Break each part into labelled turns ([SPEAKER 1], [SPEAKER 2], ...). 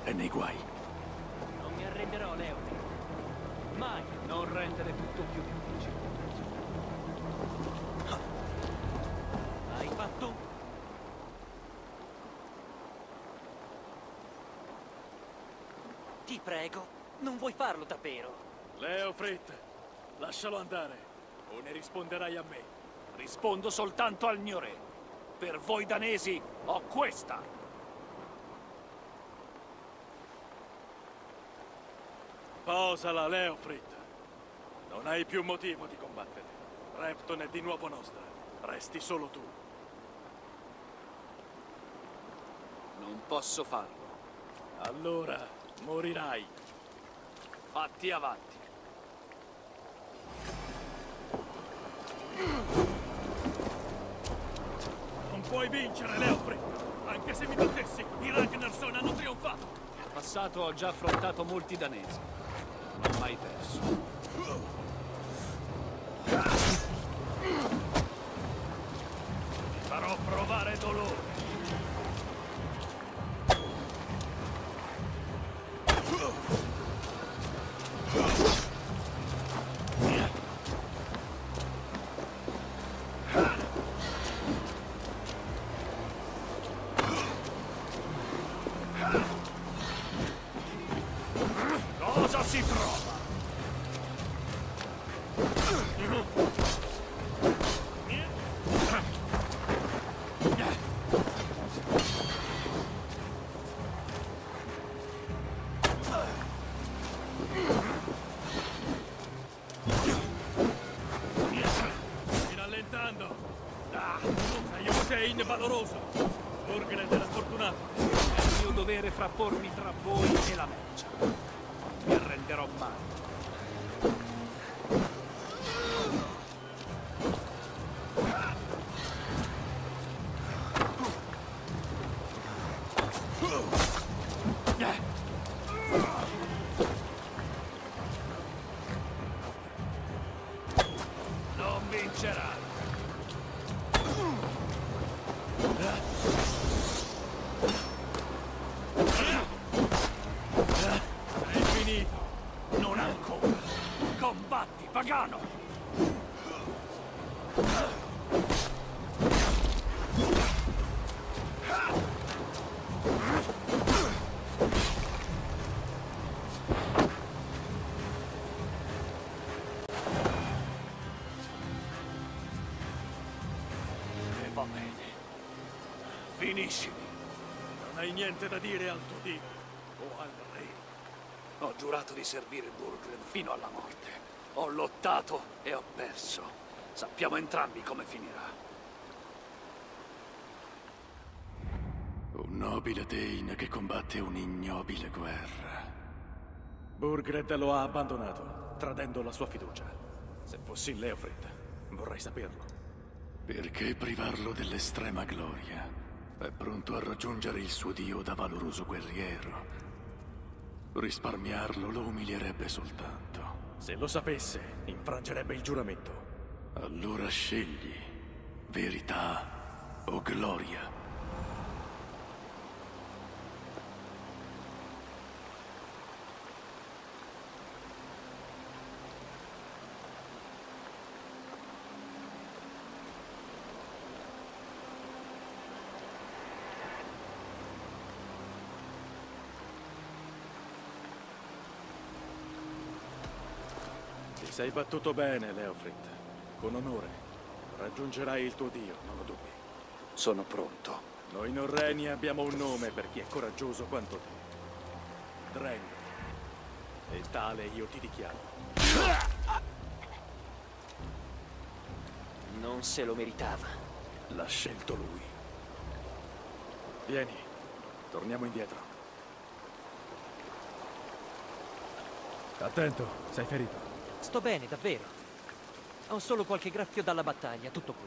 [SPEAKER 1] è nei guai.
[SPEAKER 2] Non mi arrenderò, Leopold. Mai non rendere tutto più difficile. Hai fatto? Ti prego, non vuoi farlo davvero.
[SPEAKER 1] Leofrit, lascialo andare, o ne risponderai a me. Rispondo soltanto al mio re. Per voi danesi ho questa. Posala, Leofrit. Non hai più motivo di combattere. Repton è di nuovo nostra. Resti solo tu. Non posso farlo. Allora morirai. Fatti avanti. Non puoi vincere, Leofrid! Anche se mi battessi, i Ragnarsson hanno trionfato! In passato ho già affrontato molti danesi. Non ho mai perso. Ti farò provare dolore. Cosa si trova? Sti rallentando. Sei un Tein valoroso. Burgred era fortunato. È il mio dovere frappormi tra voi e la merce. Non mi arrenderò mai. Non vincerai. È finito. Non ancora. Combatti, pagano! E va bene. Finiscimi. Non hai niente da dire al tuo Dio o al re. Ho giurato di servire Burgred fino alla morte. Ho lottato e ho perso. Sappiamo entrambi come finirà. Un nobile Dane che combatte un'ignobile guerra. Burgred lo ha abbandonato, tradendo la sua fiducia. Se fossi Leofrid, vorrei saperlo. Perché privarlo dell'estrema gloria? È pronto a raggiungere il suo dio da valoroso guerriero. Risparmiarlo lo umilierebbe soltanto. Se lo sapesse, infrangerebbe il giuramento. Allora scegli verità o gloria. Ti sei battuto bene, Leofrid. Con onore. Raggiungerai il tuo dio, non lo dubbi. Sono pronto. Noi norreni abbiamo un nome per chi è coraggioso quanto te. Dreng. E tale io ti dichiaro.
[SPEAKER 2] Non se lo meritava.
[SPEAKER 1] L'ha scelto lui. Vieni, torniamo indietro. Attento, sei ferito.
[SPEAKER 2] Sto bene, davvero. Ho solo qualche graffio dalla battaglia, tutto qui.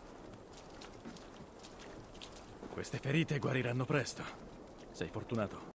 [SPEAKER 1] Queste ferite guariranno presto. Sei fortunato.